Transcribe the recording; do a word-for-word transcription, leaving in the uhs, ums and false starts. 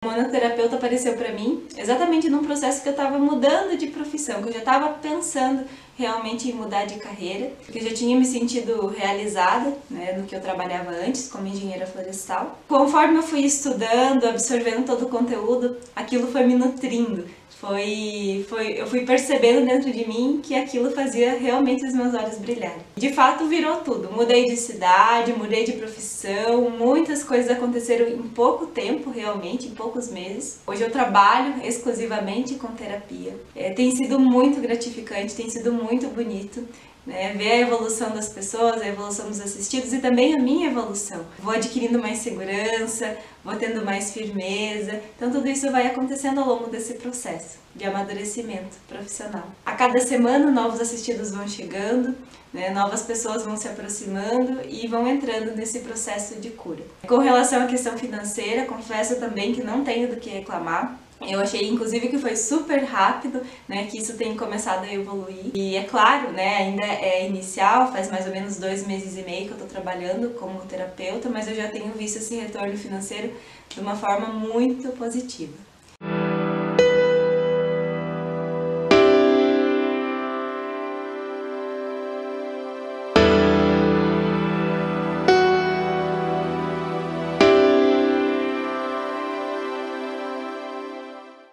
O monoterapeuta apareceu para mim exatamente num processo que eu estava mudando de profissão, que eu já estava pensando realmente em mudar de carreira, porque eu já tinha me sentido realizada, né, no que eu trabalhava antes como engenheira florestal. Conforme eu fui estudando, absorvendo todo o conteúdo, aquilo foi me nutrindo. Foi, foi, eu fui percebendo dentro de mim que aquilo fazia realmente os meus olhos brilharem. De fato virou tudo, mudei de cidade, mudei de profissão, muitas coisas aconteceram em pouco tempo realmente, em poucos meses. Hoje eu trabalho exclusivamente com terapia. É, tem sido muito gratificante, tem sido muito bonito. Né, ver a evolução das pessoas, a evolução dos assistidos e também a minha evolução. Vou adquirindo mais segurança, vou tendo mais firmeza, então tudo isso vai acontecendo ao longo desse processo de amadurecimento profissional. A cada semana novos assistidos vão chegando, né, novas pessoas vão se aproximando e vão entrando nesse processo de cura. Com relação à questão financeira, confesso também que não tenho do que reclamar. Eu achei, inclusive, que foi super rápido, né, que isso tem começado a evoluir. E é claro, né, ainda é inicial, faz mais ou menos dois meses e meio que eu tô trabalhando como terapeuta, mas eu já tenho visto esse retorno financeiro de uma forma muito positiva.